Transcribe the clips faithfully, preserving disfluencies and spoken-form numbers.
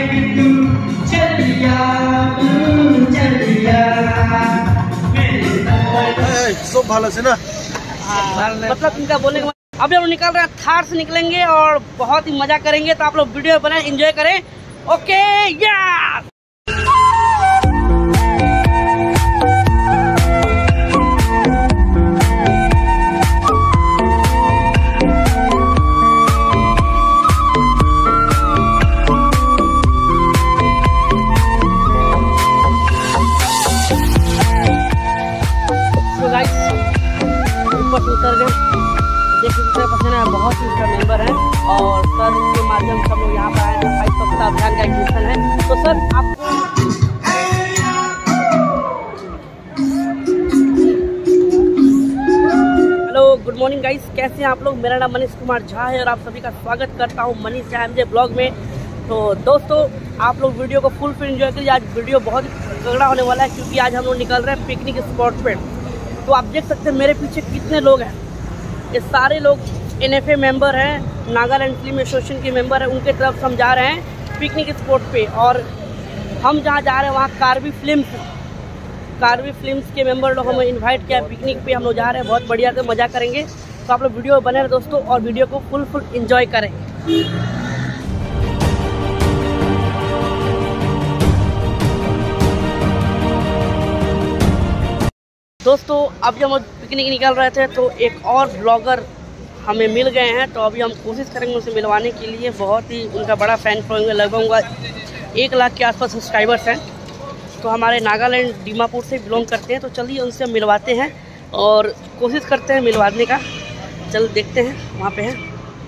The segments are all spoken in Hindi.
सब भालो से ना मतलब इनका बोलने का अभी हम लोग निकल रहे हैं, थार से निकलेंगे और बहुत ही मजा करेंगे। तो आप लोग वीडियो बनाए, एंजॉय करें। ओके या उतर गए, देखिए दूसरे पसंद है, बहुत ही उसका मेंबर है और सर के माध्यम से हम लोग यहाँ पर आए हैं। भाई स्वच्छता अभियान का एक मिशन है। तो सर आपको हेलो, गुड मॉर्निंग गाइस, कैसे हैं आप लोग? मेरा नाम मनीष कुमार झा है और आप सभी का स्वागत करता हूँ मनीष झा एमजे ब्लॉग में। तो दोस्तों आप लोग वीडियो को फुल फिल एंजॉय करिए। आज वीडियो बहुत ही तगड़ा होने वाला है क्योंकि आज हम लोग निकल रहे हैं पिकनिक स्पॉट पे। तो आप देख सकते हैं मेरे पीछे कितने लोग हैं। ये सारे लोग एन एफ ए मेंबर हैं, नागालैंड फिल्म एसोसिएशन के मेंबर हैं। उनके तरफ से हम जा रहे हैं पिकनिक स्पॉट पे और हम जहाँ जा रहे हैं वहाँ कार्बी फिल्म्स कार्बी फिल्म्स के मेंबर लोग हमें इनवाइट किया पिकनिक पे। हम लोग जा रहे हैं, बहुत बढ़िया से मज़ा करेंगे। तो आप लोग वीडियो बने रहे दोस्तों और वीडियो को फुल फुल इंजॉय करें। दोस्तों अभी हम पिकनिक निकल रहे थे तो एक और ब्लॉगर हमें मिल गए हैं। तो अभी हम कोशिश करेंगे उनसे मिलवाने के लिए। बहुत ही उनका बड़ा फ़ैन फॉलोइंग है, लगभग एक लाख के आसपास सब्सक्राइबर्स हैं। तो हमारे नागालैंड दीमापुर से बिलोंग करते हैं। तो चलिए उनसे मिलवाते हैं और कोशिश करते हैं मिलवाने का। चल देखते हैं, वहाँ पे हैं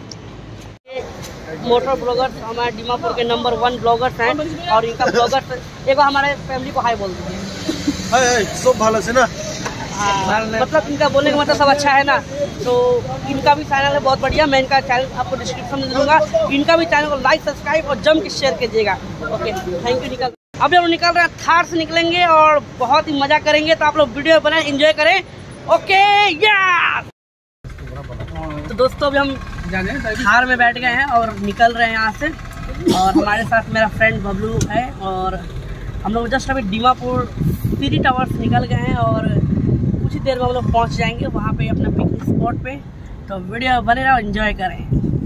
मोटर ब्लॉगर्स, हमारे दीमापुर के नंबर वन ब्लॉगर्स हैं। और इनका ब्लॉगर एक हमारे फैमिली को हाई बोल दीजिए। सब भालो से ना मतलब इनका बोलने का मतलब सब अच्छा है ना। तो इनका भी चैनल है बहुत बढ़िया, मैं इनका चैनल आपको डिस्क्रिप्शन में दूंगा। इनका भी चैनल को लाइक सब्सक्राइब और जम के शेयर कीजिएगा। Okay thank you. निकल अभी हम लोग निकल रहे हैं, थार से निकलेंगे और बहुत ही मजा करेंगे। तो आप लोग वीडियो बनाए, एंजॉय करें। ओके या तो दोस्तों अभी हम थार में बैठ गए हैं और निकल रहे हैं यहाँ से। और हमारे साथ मेरा फ्रेंड बबलू है और हम लोग जस्ट अभी दीमापुर सीरी टावर से निकल गए हैं और कुछ ही देर में हम लोग पहुँच जाएंगे वहाँ पे अपना पिकनिक स्पॉट पे। तो वीडियो बने रहो, एंजॉय करें।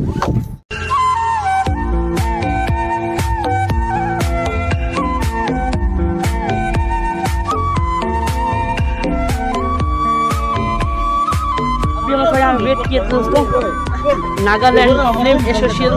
अभी हम लोग यहाँ वेट किए थे दोस्तों, नागालैंड फिल्म एसोसिएशन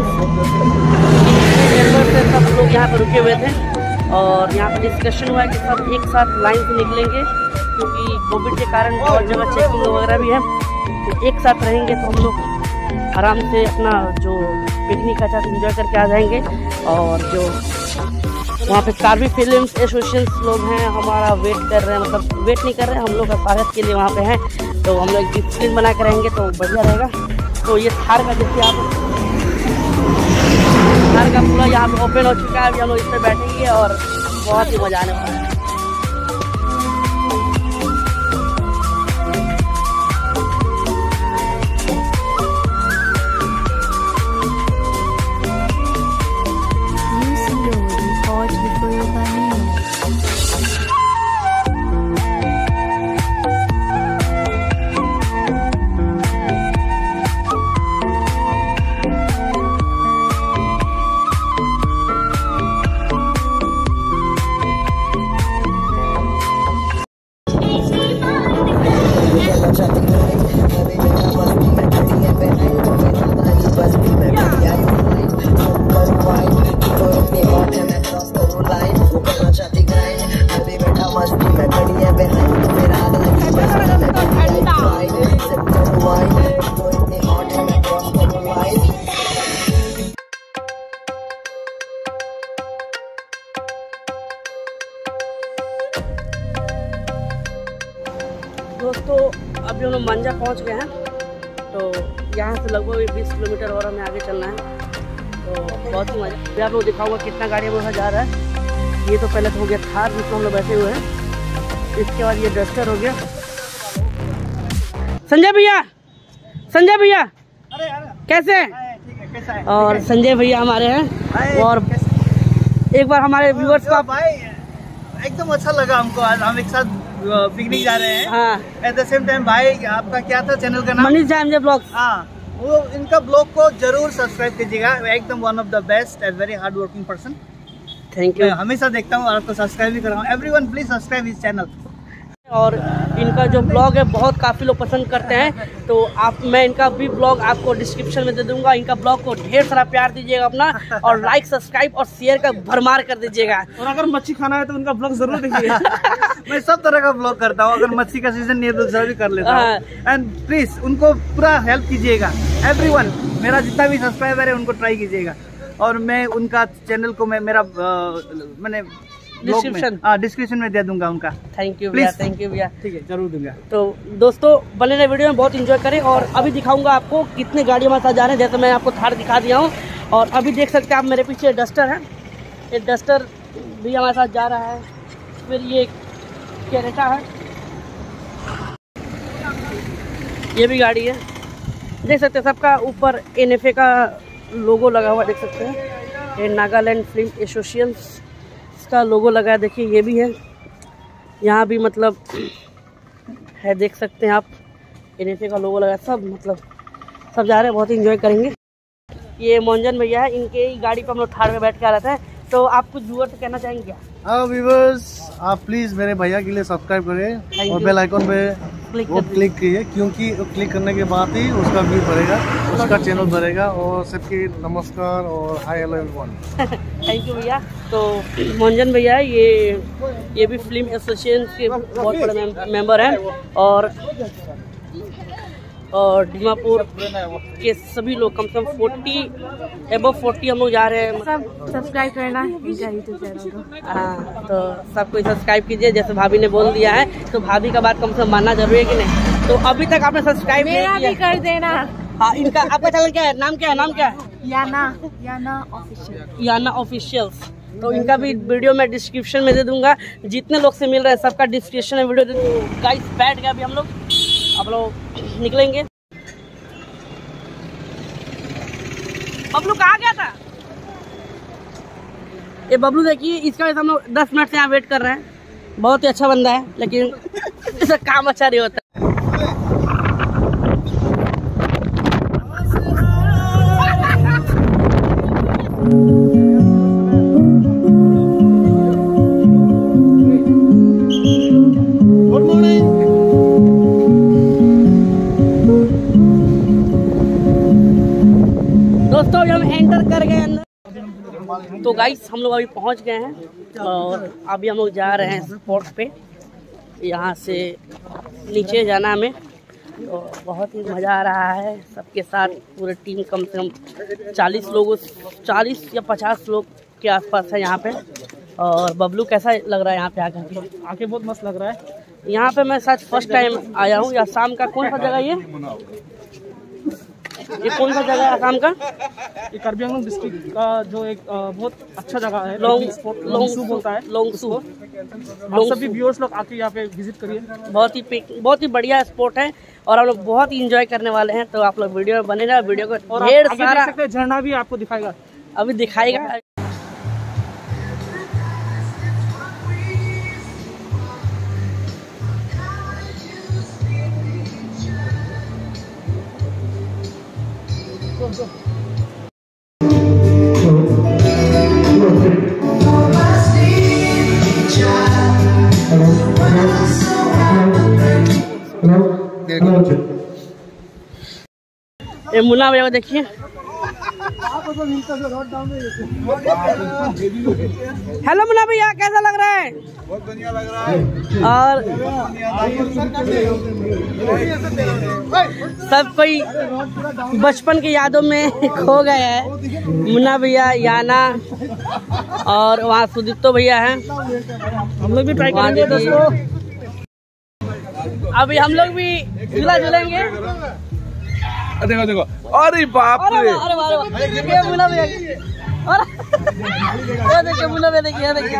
से सब लोग यहाँ पर रुके हुए थे और यहाँ पर डिस्कशन हुआ है कि सब एक साथ लाइन से निकलेंगे क्योंकि कोविड के कारण बहुत जगह चेकिंग वगैरह भी है। तो एक साथ रहेंगे तो हम लोग आराम से अपना जो पिकनिक का साथ एंजॉय करके आ जाएंगे। और जो वहाँ पे कार्बी फिल्म्स एसोसिएशन लोग हैं हमारा वेट कर रहे हैं, मतलब वेट नहीं कर रहे हैं, हम लोग का स्वागत के लिए वहाँ पे हैं। तो हम लोग गिफ्ट स्क्रीन बना कर रहेंगे तो बढ़िया रहेगा। तो ये थार का देखिए आप, थार का पूरा यहाँ पे ओपन हो चुका है। अभी हम लोग इस पर बैठेंगे और बहुत ही मजा आने वाला है। दोस्तों अभी हम लोग मंजा पहुँच गए हैं। तो यहाँ से लगभग बीस किलोमीटर और हमें आगे चलना है। तो बहुत ही मजा, मैं आप लोग दिखाऊंगा कितना गाड़ी में जा रहा है। ये तो पहले तो हो गया थार जिसमें हम लोग बैठे हुए हैं। इसके बाद ये डस्टर हो गया। संजय भैया, संजय भैया कैसे हैं? और संजय भैया हमारे हैं और एक बार हमारे व्यूअर्स को आप भाई एकदम अच्छा लगा हमको। आज हम एक साथ पिकनिक जा रहे हैं। हाँ, एट द सेम टाइम भाई आपका क्या था चैनल का नाम? मनीष जामजे ब्लॉग्स। हाँ, वो इनका ब्लॉग को जरूर सब्सक्राइब कीजिएगा। एकदम one of the best and very hard working person. Thank you. मैं हमेशा देखता हूँ और आपको सब्सक्राइब भी कर रहा हूँ। Everyone please subscribe his channel. और इनका जो ब्लॉग है बहुत काफ़ी लोग पसंद करते हैं, तो आप मैं इनका भी ब्लॉग आपको डिस्क्रिप्शन में दे दूंगा। इनका ब्लॉग को ढेर सारा प्यार दीजिएगा अपना, और लाइक सब्सक्राइब और शेयर का भरमार कर दीजिएगा। और अगर मच्छी खाना है तो उनका ब्लॉग जरूर देखिएगा। मैं सब तरह का ब्लॉग करता हूँ, अगर मच्छी का सीजन नहीं है तो जरूर भी कर लेता हूँ। एंड प्लीज उनको पूरा हेल्प कीजिएगा। एवरीवन, मेरा जितना भी सब्सक्राइबर है उनको ट्राई कीजिएगा। और मैं उनका चैनल को मैं मेरा मैंने डिस्क्रिप्शन हाँ डिस्क्रिप्शन में दे दूंगा उनका। थैंक यू भैया, थैंक यू भैया। ठीक है, जरूर दूंगा। तो दोस्तों बने रहे वीडियो में, बहुत एंजॉय करें। और अभी दिखाऊंगा आपको कितने गाड़ी हमारे साथ जा रहे हैं। जैसे मैं आपको थार दिखा दिया हूँ, और अभी देख सकते हैं आप मेरे पीछे डस्टर है। ये डस्टर भी हमारे साथ जा रहा है। फिर ये कैरेटा है, ये भी गाड़ी है। देख सकते हैं सबका ऊपर एन एफ ए का लोगो लगा हुआ, देख सकते हैं। ये नागालैंड फिल्म एसोसिएशन का लोगो लगा है, देखिए ये भी है। यहाँ भी मतलब है, देख सकते हैं आप, एन एफ ए का लोगो लगा है। सब मतलब सब जा रहे हैं, बहुत ही इंजॉय करेंगे। ये मोंजन भैया है, इनके ही गाड़ी पर हम लोग थार में बैठ के आ रहे थे। तो आप कुछ व्यूअर्स से कहना चाहेंगे क्या? हाँ व्यूअर्स, आप प्लीज मेरे भैया के लिए सब्सक्राइब करें और बेल आइकन पे क्लिक वो क्लिक कीजिए, क्योंकि क्लिक करने के बाद ही उसका व्यू बढ़ेगा, उसका चैनल बढ़ेगा। और सबके नमस्कार और hi hello everyone. Thank you भैया। तो मोंजन भैया ये ये भी फिल्म एसोसिएशन के बहुत बड़े में, मेंबर हैं। और और दीमापुर के सभी लोग कम से कम फोर्टी एबव फोर्टी हम लोग जा रहे हैं। सब सब्सक्राइब करना इनका यूट्यूब चैनल को। हाँ, तो सब कोई सब्सक्राइब कीजिए। जैसे भाभी ने बोल दिया है, तो भाभी का बात कम से कम मानना जरूरी है कि नहीं? तो अभी तक आपने सब्सक्राइब नहीं मेरा किया, भी कर देना। हाँ, इनका आपका चैनल क्या है? नाम क्या है? नाम क्या है? Yana Yana official Yana officials. तो इनका भी वीडियो मैं डिस्क्रिप्शन में दे दूंगा। जितने लोग से मिल रहे हैं सबका डिस्क्रिप्शन में वीडियो दे दूँगा। गाइस बैठ गया अभी हम लोग, अब लोग निकलेंगे। बबलू कहाँ गया था? ये बबलू देखिए, इसका वजह हम लोग दस मिनट से यहाँ वेट कर रहे हैं। बहुत ही अच्छा बंदा है, लेकिन इसका काम अच्छा नहीं होता। Good morning. दोस्तों अभी हम एंटर कर गए अंदर। तो गाइस हम लोग अभी पहुंच गए हैं, और अभी हम लोग जा रहे हैं स्पॉट पे। यहाँ से नीचे जाना हमें, तो बहुत ही मज़ा आ रहा है सबके साथ। पूरे टीम कम से कम चालीस लोगों चालीस या पचास लोग के आसपास है यहाँ पे। और बबलू कैसा लग रहा है यहाँ पे आकर? आके बहुत मस्त लग रहा है। यहाँ पे मैं शायद फर्स्ट टाइम आया हूँ। या शाम का कौन सा जगह ये ये कौन सा जगह है आसाम का? ये कार्बी आंगलोंग डिस्ट्रिक्ट का जो एक बहुत अच्छा जगह है, लोंग लोंगसू बोलता है। लोंगसू। आप सभी व्यूअर्स लोग आके यहाँ पे विजिट करिए। बहुत ही बहुत ही बढ़िया स्पॉट है, और हम लोग बहुत ही इंजॉय करने वाले हैं। तो आप लोग वीडियो में बने रहे, वीडियो को ढेर सारा झरना भी आपको दिखाएगा, अभी दिखाएगा। ये मुन्ना भैया को देखिए, हेलो मुन्ना भैया, कैसा लग रहा है? बहुत बढ़िया लग रहा है। और सब कोई बचपन की यादों में खो गए हैं। मुन्ना भैया, याना, और वहाँ सुदीप्तो भैया हैं। हम लोग भी ट्राई करेंगे दोस्तों। अभी हम लोग भी झूला झूलेंगे। देखो देखो, अरे बाप अरे रे, वाह, अरे वाह, अरे वाह। ये मुन्ना भैया, और ये देखिए मुन्ना भैया, देखिए, ये देखिए,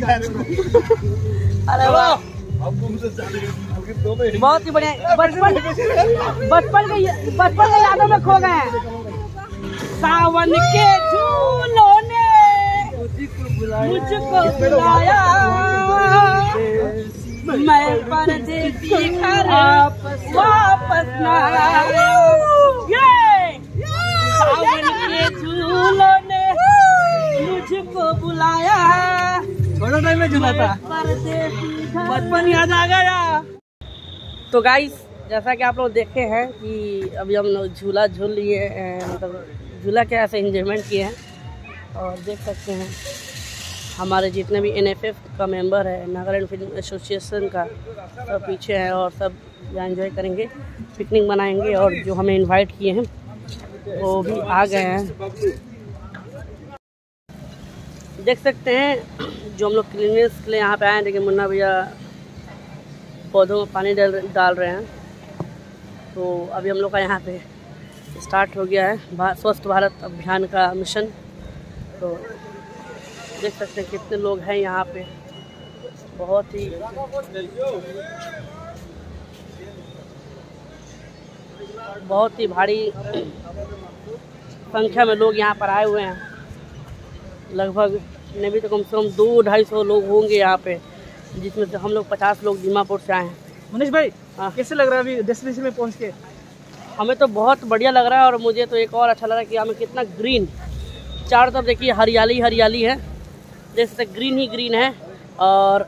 अरे वाह, बहुत ही बढ़िया। बचपन बचपन के बचपन के यादों में खो गए हैं। सावन के झूलों ने मुझको बुलाया मैं परदेसी घर वापस ना आया। सावन के झूलों ने मुझको बुलाया, थोड़ा टाइम में झूला था, बचपन याद आ गया। तो गाइस जैसा कि आप लोग देखे हैं कि अभी हम लोग झूला झूल लिए, मतलब झूला के ऐसे इंजॉयमेंट किए हैं। और देख सकते हैं हमारे जितने भी एन एफ एफ का मेंबर है, नागालैंड फिल्म एसोसिएशन का, सब पीछे हैं और सब यहाँ एंजॉय करेंगे, पिकनिक मनाएंगे। और जो हमें इनवाइट किए हैं वो भी आ गए हैं। देख सकते हैं जो हम लोग क्लीनेस के लिए यहाँ पे आए हैं। देखिए मुन्ना भैया पौधों में पानी डाल डाल रहे हैं। तो अभी हम लोग का यहाँ पे स्टार्ट हो गया है स्वच्छ भारत अभियान का मिशन। तो देख सकते हैं कितने लोग हैं यहाँ पे, बहुत ही बहुत ही भारी संख्या में लोग यहाँ पर आए हुए हैं। लगभग नहीं भी तो कम से कम दो ढाई सौ लोग होंगे यहाँ पे, जिसमें से हम लोग पचास लोग दीमापुर से आए हैं। मनीष भाई हाँ। कैसे लग रहा है अभी डेस्टिनेशन में पहुँच के? हमें तो बहुत बढ़िया लग रहा है। और मुझे तो एक और अच्छा लग रहा है कि हमें कितना ग्रीन, चारों तरफ देखिए हरियाली हरियाली है, देख सकते ग्रीन ही ग्रीन है। और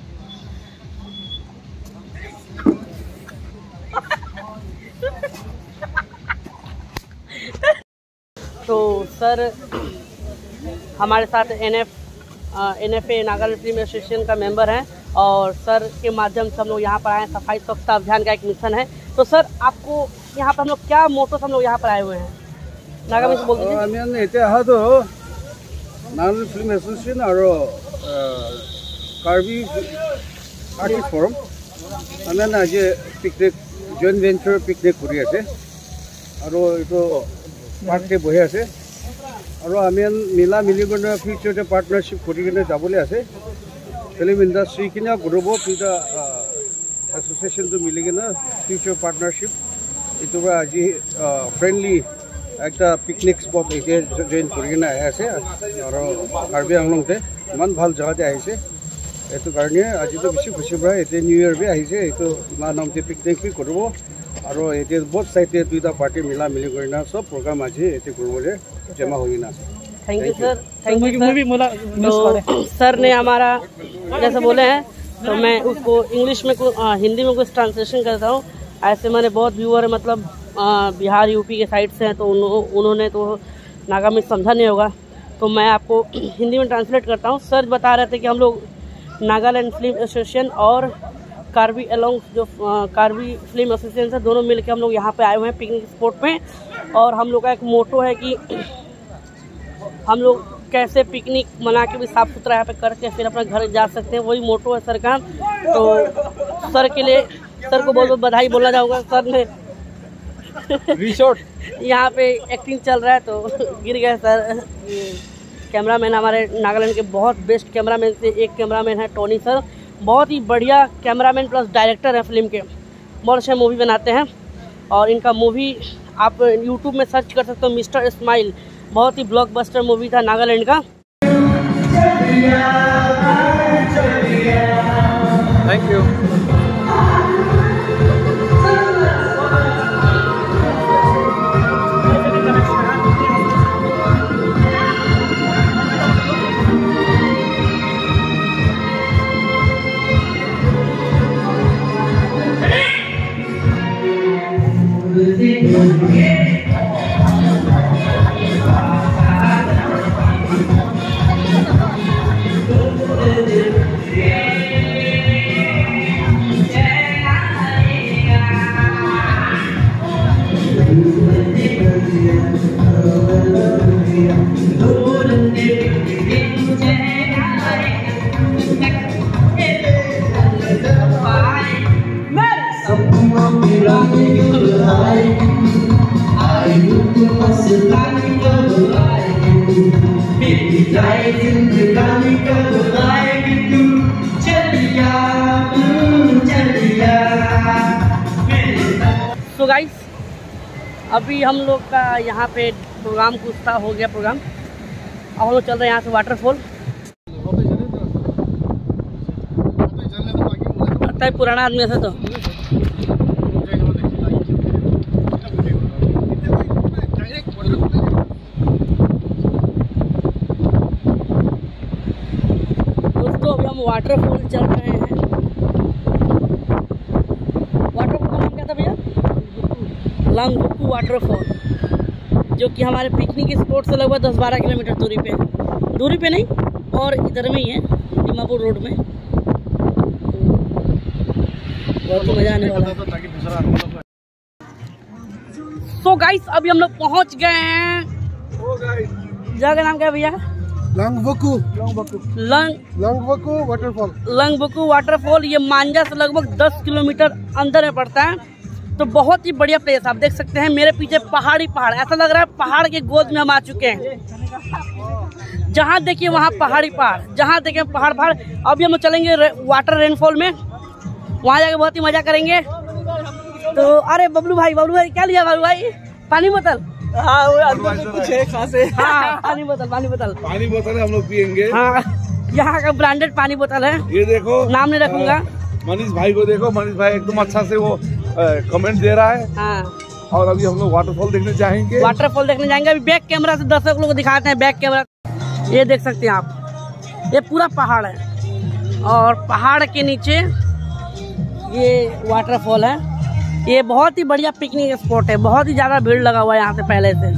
तो सर हमारे साथ N F N F A Nagaland film association का मेंबर हैं और सर के माध्यम से हम लोग यहाँ पर आए हैं। सफाई स्वच्छता अभियान का एक मिशन है। तो सर आपको यहाँ पर हम लोग क्या मोटो से हम लोग यहाँ पर आए हुए हैं? नागामी से बोल दीजिए। आमियान इते आहा तो नागालैंड फिल्म एसोसिएशन और कार्बी आर्टिस्ट फोरम आमियान आज पिकनिक जॉइंट वेंचर पिकनिक करि आछे और एतो पार्टी बहि आछे और आमियान मिला मिली गने फ्यूचर पार्टनारशिप करि गने जाबले आछे। फिल्म इंडस्ट्री किना ग्रुप ऑफ दुटा एसोसिएशन तो मिली गने फ्यूचर पार्टनारशिप एतो आज फ्रेंडली একটা পিকনিক স্পট এতিয়া জয়েন কৰি কিনে আহি আছে আৰু কাৰ্বি আংলংতে ইমান ভাল জেগাতে আহিছে। এইটো কাৰণে আজিতো বেছি খুচি পায়। এতিয়া নিউ ইয়েৰ বি আহিছে, এইটো ইমান নামতে পিকনিক বি কৰিব আৰু এতিয়া বহুত চাইতে দুইটা পাৰ্টি মিলা মিলি কৰি না চব প্ৰগ্ৰাম আজি এতে কৰিব যে জমা হৈ না। Thank you sir, thank you sir. तो सर ने हमारा जैसे बोले हैं तो मैं उसको इंग्लिश में आ, हिंदी में कुछ ट्रांसलेशन करता हूँ। ऐसे मैंने बहुत व्यूअर मतलब आ, बिहार यूपी के साइड से हैं तो उन्हों, उन्होंने तो नागा में समझा नहीं होगा, तो मैं आपको हिंदी में ट्रांसलेट करता हूँ। सर बता रहे थे कि हम लोग नागालैंड फिल्म एसोसिएशन और कार्बी एलोंग जो आ, कार्बी फिल्म एसोसिएशन से दोनों मिलकर हम लोग यहाँ पे आए हुए हैं पिकनिक स्पॉट पे। और हम लोग का एक मोटो है कि हम लोग कैसे पिकनिक मना के भी साफ सुथरा यहाँ पे करके फिर अपना घर जा सकते हैं, वही मोटो है सर का। तो सर के लिए सर को बहुत बहुत बधाई बोलना चाहूँगा। सर ने रिसोर्ट यहाँ पे एक्टिंग चल रहा है तो गिर गए सर। कैमरामैन हमारे नागालैंड के बहुत बेस्ट कैमरामैन से एक कैमरामैन है टोनी सर, बहुत ही बढ़िया कैमरामैन प्लस डायरेक्टर है फिल्म के, बहुत अच्छे मूवी बनाते हैं। और इनका मूवी आप यूट्यूब में सर्च कर सकते हो, मिस्टर स्माइल, बहुत ही ब्लॉकबस्टर मूवी था नागालैंड का। Thank you. सो गाइस अभी हम लोग का यहाँ पे प्रोग्राम कुछ था, हो गया प्रोग्राम। अब हम लोग चल रहे हैं यहाँ से वाटरफॉल। लगता है पुराना आदमी ऐसा। तो दोस्तों अभी हम वाटरफॉल चल रहे हैं। वाटरफॉल का नाम क्या था भैया? लंगबुकु वाटरफॉल, जो कि हमारे पिकनिक स्पॉट से लगभग दस बारह किलोमीटर दूरी पे दूरी पे नहीं और इधर में ही है, दीमापुर रोड में। बहुत ही मजा आने वाला है। सो गाइस अभी हम लोग पहुंच गए हैं। जगह का नाम क्या है भैया? लंगबुकु लंग लंगबुकु वाटरफॉल। लंगबुकु वाटरफॉल ये मांझा से लगभग दस किलोमीटर अंदर में पड़ता है। तो बहुत ही बढ़िया प्लेस, आप देख सकते हैं मेरे पीछे पहाड़ी पहाड़, ऐसा लग रहा है पहाड़ के गोद में हम आ चुके हैं। जहाँ देखिए वहाँ पहाड़ी पहाड़, जहाँ देखें पहाड़ पहाड़। अभी हम चलेंगे रे, वाटर रेनफॉल में, वहाँ जाके बहुत ही मजा करेंगे। तो अरे बबलू भाई, बबलू भाई क्या लिया बबलू भाई? पानी बोतल? हाँ वो अंदर में कुछ है खासे। हाँ पानी बोतल, पानी बोतल, पानी बोतल है, हम लोग पियेंगे। हाँ यहाँ का ब्रांडेड पानी बोतल है। ये देखो, नाम नहीं रखूंगा। मनीष भाई को देखो, मनीष भाई एकदम अच्छा से वो कमेंट दे रहा है। हाँ और अभी हम लोग वाटरफॉल देखने जाएंगे। वाटरफॉल देखने जाएंगे। अभी बैक कैमरा से दर्शक लोग को दिखाते हैं। बैक कैमरा ये देख सकते हैं आप, ये पूरा पहाड़ है और पहाड़ के नीचे ये वाटरफॉल है। ये बहुत ही बढ़िया पिकनिक स्पॉट है। बहुत ही ज्यादा भीड़ लगा हुआ है यहाँ से पहले से।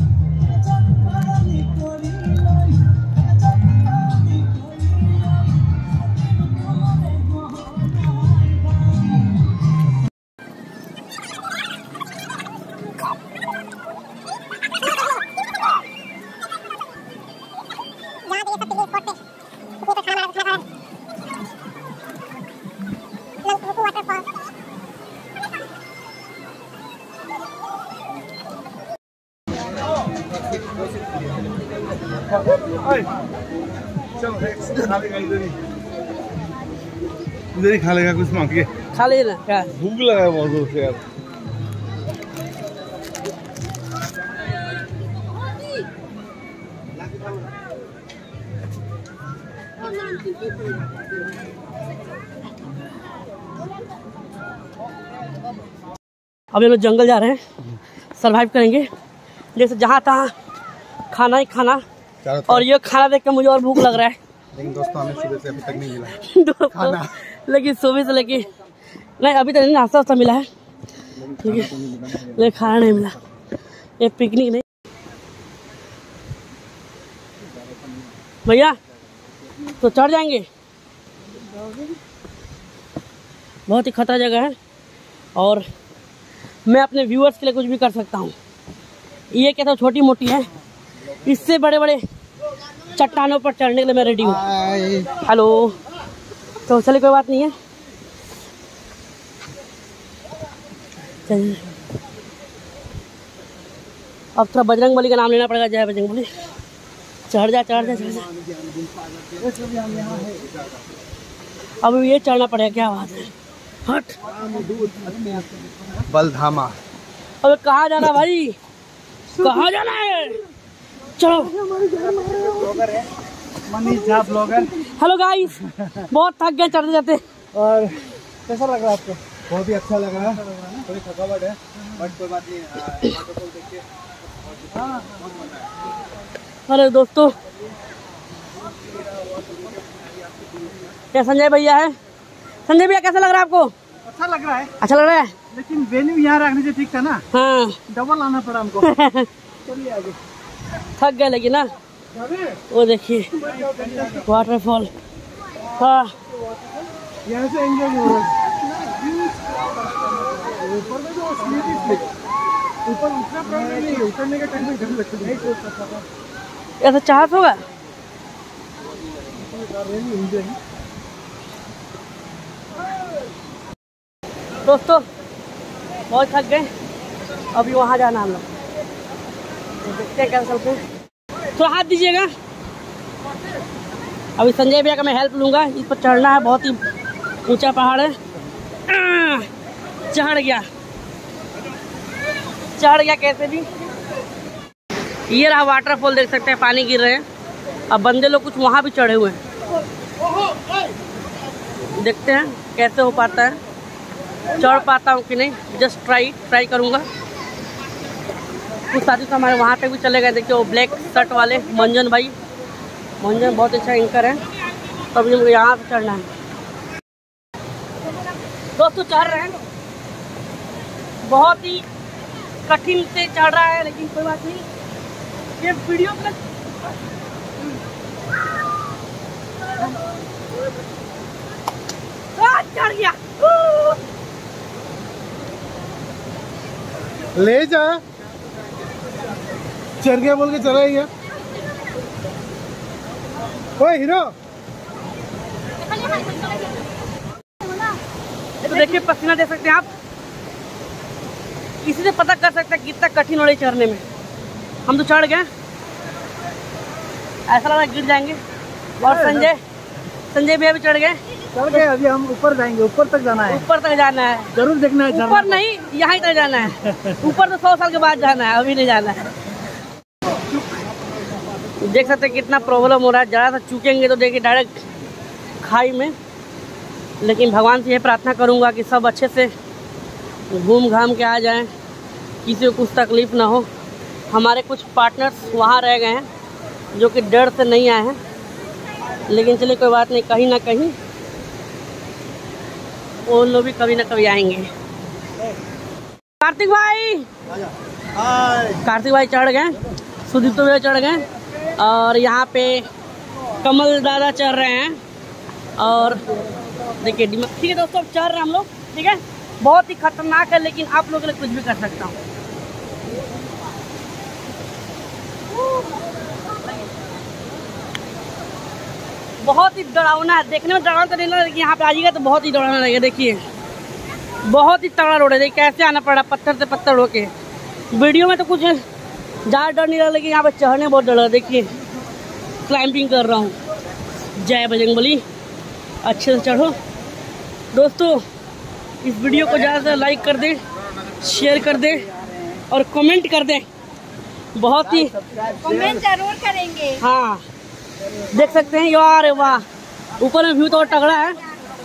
इधर ही खा लेगा कुछ मांग के। खा लेना क्या? भूख लगा है बहुत जोर से यार। अभी हम लोग जंगल जा रहे हैं, सरवाइव करेंगे। जैसे जहाँ तहाँ खाना ही खाना, और ये खाना देख कर मुझे और भूख लग रहा है। लेकिन दोस्तों हमें सुबह से अभी तक नहीं मिला दोस्तों खाना। लेकिन सुबह से लेके नहीं अभी तक नहीं, नाश्ता वास्ता मिला है लेकिन खाना नहीं मिला। ये पिकनिक नहीं भैया, तो चढ़ जाएंगे। बहुत ही खतरा जगह है और मैं अपने व्यूअर्स के लिए कुछ भी कर सकता हूँ। ये क्या था, छोटी मोटी है, इससे बड़े बड़े चट्टानों पर चढ़ने के लिए मैं रेडी हूँ। हेलो, तो चलिए कोई बात नहीं है, चलिए। अब थोड़ा बजरंग बली का नाम लेना पड़ेगा। जय बजरंग बली। चढ़ जा चढ़ जा चढ़ जा। अब ये चढ़ना पड़ेगा, क्या बात है। हट, बलधामा। अबे कहाँ जाना भाई, कहाँ जाना है? चलो। Manish Jha blogger. Hello guys, बहुत थक गए चढ़ते जाते। और कैसा लग रहा है आपको? बहुत ही अच्छा लग रहा है, थोड़ी थकावट है बट कोई बात नहीं। अरे दोस्तों, क्या संजय भैया है? संजय भैया कैसा लग रहा है आपको? अच्छा लग रहा है। अच्छा लग रहा है, लेकिन वेन्यू यहाँ रखने से ठीक था ना। हाँ डबल आना पड़ा हमको। चलिए आगे। थक गए लेकिन ना। वो देखिए वाटरफॉल। हाँ यहाँ से एंजॉय हो रहा है। ऊपर में जो ऊपर उतना प्रॉब्लम नहीं है, उतरने का टाइम में घर लगता है। ऐसा चाहत होगा। दोस्तों बहुत थक गए, अभी वहाँ जाना हम लोग। देखते हैं कैसे चलते हैं। थोड़ा हाथ दीजिएगा। अभी संजय भैया का मैं हेल्प लूँगा। इस पर चढ़ना है, बहुत ही ऊंचा पहाड़ है। चढ़ गया चढ़ गया कैसे भी। ये रहा वाटरफॉल, देख सकते हैं पानी गिर रहे हैं। अब बंदे लोग कुछ वहाँ भी चढ़े हुए हैं, देखते हैं कैसे हो पाता है। चढ़ पाता हूँ कि नहीं, जस्ट ट्राई ट्राई करूँगा। कुछ साथी तो हमारे वहाँ पे भी चले गए, देखिए वो ब्लैक शर्ट वाले मंजन भाई, मंजन बहुत अच्छा एंकर है। तो अभी मुझे यहाँ से चढ़ना है दोस्तों, चढ़ रहे हैं, बहुत ही कठिन से चढ़ रहा है, लेकिन कोई बात नहीं, ये वीडियो में चढ़ गया। ले जा, चढ़ गया बोल के चला ही गया। ओए हीरो, तो देखिए पसीना दे सकते हैं आप, इसी से पता कर सकते हैं कितना कठिन हो रही चढ़ने में। हम तो चढ़ गए, ऐसा लग रहा है गिर जाएंगे। और संजय संजय भैया भी चढ़ गए। चढ़ गए, अभी हम ऊपर जाएंगे, ऊपर तक जाना है, ऊपर तक जाना है, जरूर देखना है। ऊपर नहीं, यहाँ तक जाना है। ऊपर तो सौ साल के बाद जाना है, अभी नहीं जाना है। देख सकते हैं कितना प्रॉब्लम हो रहा है, ज़्यादा सा चूकेंगे तो देखिए डायरेक्ट खाई में। लेकिन भगवान से यह प्रार्थना करूंगा कि सब अच्छे से घूम घाम के आ जाएं, किसी को कुछ तकलीफ़ ना हो। हमारे कुछ पार्टनर्स वहाँ रह गए हैं जो कि डर से नहीं आए हैं, लेकिन चलिए कोई बात नहीं, कहीं ना कहीं वो लोग भी कभी ना कभी आएंगे। कार्तिक भाई, कार्तिक भाई चढ़ गए, सुदीप तो चढ़ गए, और यहाँ पे कमल दादा चढ़ रहे हैं। और देखिए ठीक है दोस्तों, चढ़ रहे हैं हम लोग, ठीक है। बहुत ही खतरनाक है, लेकिन आप लोगों के लिए कुछ भी कर सकता हूँ। बहुत ही डरावना है, देखने में डरावना तो नहीं लगा, लेकिन यहाँ पे आइएगा तो बहुत ही डरावना लगेगा। देखिए बहुत ही तगड़ा रोड है, देखिए कैसे आना पड़ा पत्थर से पत्थर होके। वीडियो में तो कुछ ज़्यादा डर नहीं लगा, लेकिन यहाँ पे चढ़ने बहुत डर लगा। देखिए क्लाइंबिंग कर रहा हूँ। जय बजरंगबली, अच्छे से चढ़ो दोस्तों। इस वीडियो को ज़्यादा से लाइक कर दें, शेयर कर दें और कमेंट कर दें। बहुत ही कमेंट जरूर करेंगे। हाँ देख सकते हैं यार, वाह, ऊपर में व्यू तो और तगड़ा है।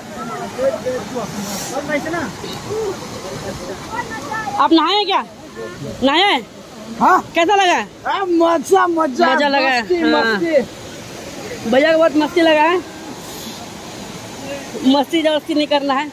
आप नहाए क्या? नहाए? हाँ, कैसा लगा? मजा मजा मजा लगा है। मस्ती, हाँ। मस्ती। भैया को बहुत मस्ती लगा है, मस्ती जबरदस्ती नहीं करना है।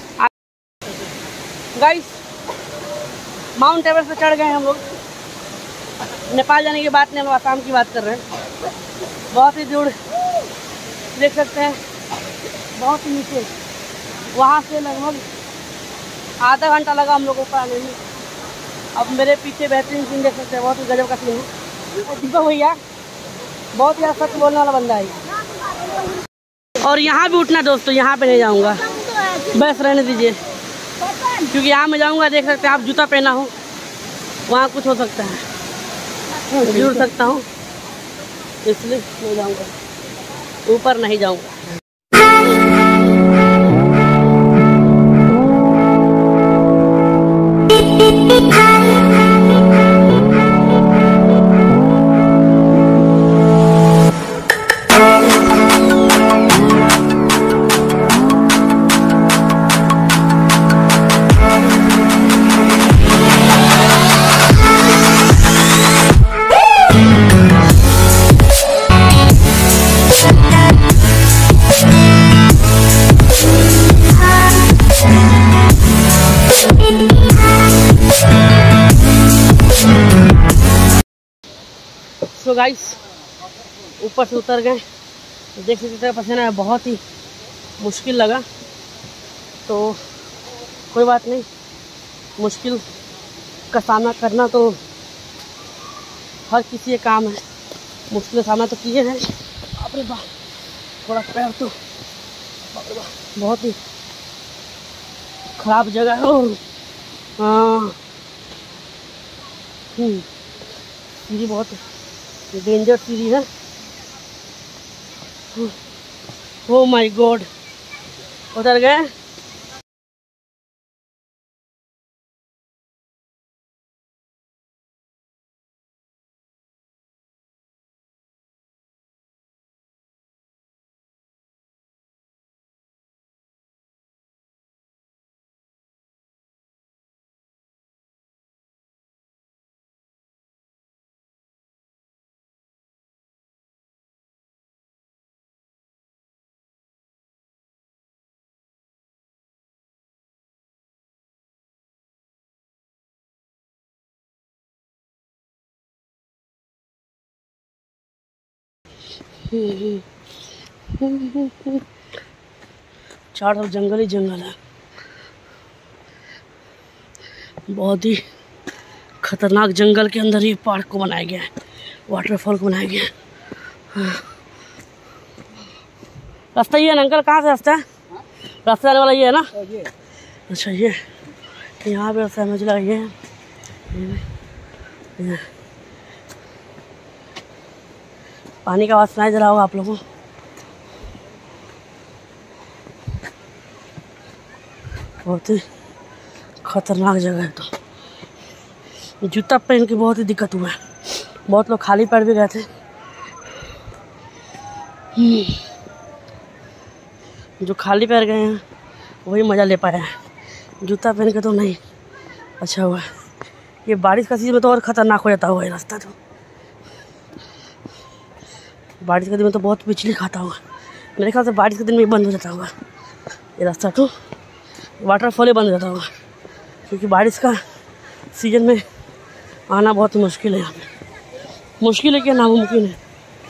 गाइस माउंट एवरेस्ट पे चढ़ गए हम लोग। नेपाल जाने की बात नहीं, हम लोग आसाम की बात कर रहे हैं। बहुत ही दूर देख सकते हैं, बहुत ही नीचे, वहाँ से लगभग आधा घंटा लगा हम लोग को ऊपर आने में। अब मेरे पीछे बेहतरीन सीन देख सकते हैं, बहुत ही गजब का सीन है। दीपक भैया बहुत ही सच बोलने वाला बंदा है। और यहाँ भी उठना दोस्तों, यहाँ पे नहीं जाऊँगा, बस रहने दीजिए, क्योंकि यहाँ मैं जाऊँगा देख सकते हैं आप, जूता पहना हो, वहाँ कुछ हो सकता है, जुड़ सकता हूँ, इसलिए नहीं जाऊँगा, ऊपर नहीं जाऊँगा। तो गाइस ऊपर से उतर गए, देख सकते हैं पसीना है, बहुत ही मुश्किल लगा। तो कोई बात नहीं, मुश्किल का सामना करना तो हर किसी का काम है, मुश्किल का सामना तो किए हैं। अरे वाह, थोड़ा पैर तो बहुत ही खराब जगह है। और हाँ सीढ़ी बहुत डेंजर सीढ़ी है। ओ माय गॉड, उतर गए। चारों तरफ जंगल ही जंगल है। बहुत ही खतरनाक जंगल के अंदर ही पार्क को बनाया गया है, वाटरफॉल को बनाया गया है। रास्ता ये है ना अंकल? कहाँ से रास्ता है? रास्ता जाने वाला ये है ना? अच्छा ये यहाँ पे रास्ता मुझे लगा ये है। पानी का आवाज़ सुनाई दे रहा होगा आप लोगों को। बहुत ही खतरनाक जगह है। तो जूता पहन के बहुत ही दिक्कत हुआ है। बहुत लोग खाली पैर भी गए थे। जो खाली पैर गए हैं वही मज़ा ले पाया है, जूता पहन के तो नहीं। अच्छा हुआ ये बारिश का सीजन में तो और ख़तरनाक हो जाता हुआ ये रास्ता। तो बारिश के दिन में तो बहुत बिजली खाता हुआ। मेरे ख्याल से बारिश के दिन में बंद हो जाता होगा ये रास्ता। तो वाटरफॉल ही बंद हो जाता होगा, क्योंकि बारिश का सीजन में आना बहुत ही मुश्किल है। यहाँ पे मुश्किल है क्या, नामुमकिन है।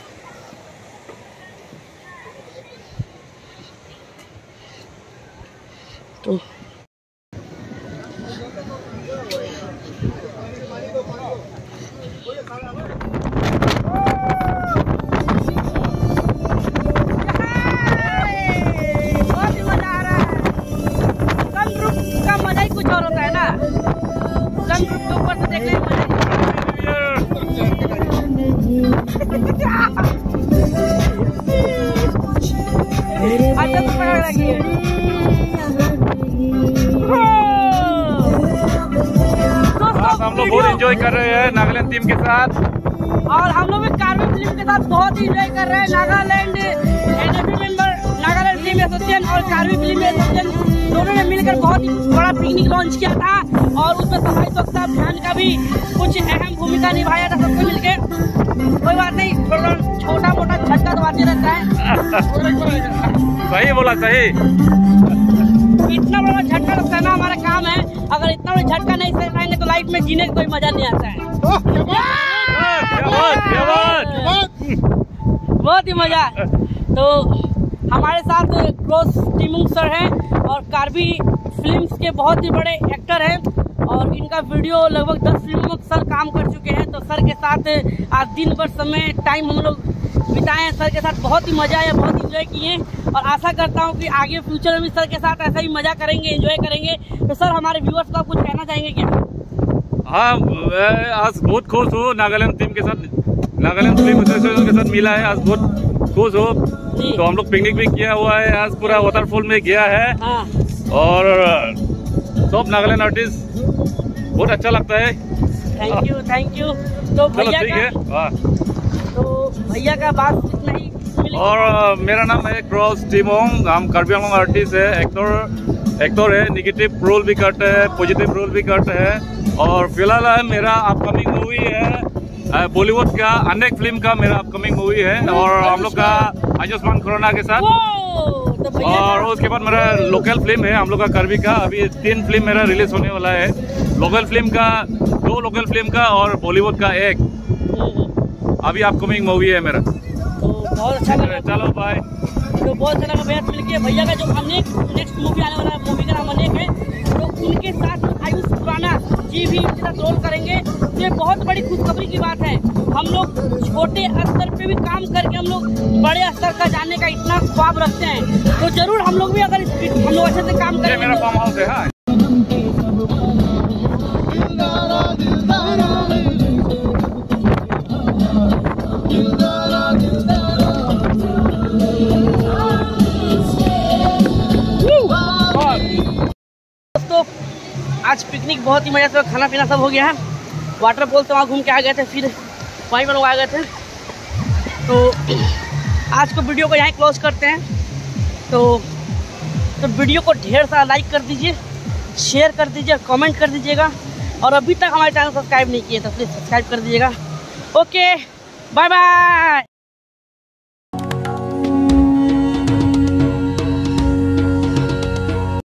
तो हम लोग बहुत एंजॉय कर रहे हैं नागालैंड टीम के साथ, और हम लोग भी कार्बी फिल्म के साथ बहुत एंजॉय कर रहे हैं। Nagaland NFP member, Nagaland film association और कार्बी फिल्म एसोसिएशन दोनों ने मिलकर बहुत ही बड़ा पिकनिक लॉन्च किया था, और उसमें सफाई स्वच्छता अभियान का भी कुछ अहम भूमिका निभाया था सबसे मिलकर। कोई बात नहीं, थोड़ा छोटा मोटा झटका तो आते रहता है। सही बोला, सही। इतना बड़ा झटका लगता है ना, हमारा काम है। अगर इतना बड़ा झटका नहीं सह पाएंगे तो लाइफ में जीने का कोई मजा नहीं आता है। बहुत ही मजा है। तो हमारे साथ क्रॉस टीमुंग सर हैं और कार्बी फिल्म्स के बहुत ही बड़े एक्टर हैं, और इनका वीडियो लगभग दस फिल्मों में सर काम कर चुके हैं। तो सर के साथ आज दिन भर समय टाइम हम लोग बिताए हैं। सर के साथ बहुत ही मजा आया, बहुत इंजॉय किए, और आशा करता हूँ कि आगे फ्यूचर में भी सर के साथ ऐसा ही मजा करेंगे, एंजॉय करेंगे। तो सर हमारे व्यूअर्स को आप कुछ कहना चाहेंगे क्या? हाँ, आज बहुत खुश हूँ नागालैंड टीम के साथ, नागालैंड फिल्म एसोसिएशन के साथ मिला है। आज बहुत खुश हो। तो हम लोग पिकनिक भी किया हुआ है, आज पूरा वाटरफॉल में गया है। हाँ। और सब नागालैंड आर्टिस्ट बहुत अच्छा लगता है। Thank you, thank you. तो भैया ठीक है, तो भैया का बात इतना ही। और मेरा नाम है क्रॉस टीमुंग, हम कार्बी आंगलोंग आर्टिस्ट है, एक्टर एक्टर है, निगेटिव रोल भी करते हैं, पॉजिटिव रोल भी करते हैं। और फिलहाल मेरा अपकमिंग मूवी है बॉलीवुड का, अनेक फिल्म का मेरा अपकमिंग मूवी है, और हम लोग का आयुष्मान खुराना के साथ। और उसके बाद मेरा लोकल फिल्म है हम लोग का कार्बी का। अभी तीन फिल्म मेरा रिलीज होने वाला है, लोकल फिल्म का दो, लोकल फिल्म का और बॉलीवुड का एक। अभी अपकमिंग मूवी है मेरा। तो बहुत अच्छा लगा। चलो बाय। तो बहुत अच्छा लगा भैया मिल के। भैया का जो अनेक नेक्स्ट मूवी आने वाला है, मूवी का नाम अनेक है, तो उनके साथ आयुष खुराना जी भी इनके साथ रोल करेंगे। ये बहुत बड़ी खुशखबरी की बात है। हम लोग छोटे स्तर पे भी काम करके हम लोग बड़े स्तर का जाने का इतना ख्वाब रखते हैं। तो जरूर हम लोग भी अगर हम लोग अच्छे से काम करें। मेरा फार्म हाउस है। हाँ। दोस्तों आज पिकनिक बहुत ही मजा से, खाना पीना सब हो गया है। वाटरफॉल से वहाँ घूम के आ गए थे, फिर वहीं पर लोग आ गए थे। तो आज को वीडियो को यहीं क्लोज करते हैं। तो तो वीडियो को ढेर सारा लाइक कर दीजिए, शेयर कर दीजिए, कमेंट कर दीजिएगा, और अभी तक हमारे चैनल सब्सक्राइब नहीं किए तो प्लीज़ सब्सक्राइब कर दीजिएगा। Okay, bye bye.